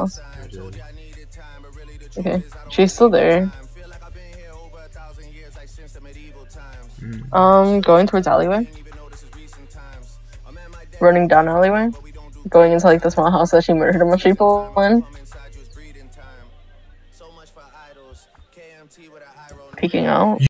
house. I did. Okay, she's still there. Going towards alleyway. Running down alleyway. Going into like the small house that she murdered a bunch of people in. Peeking out.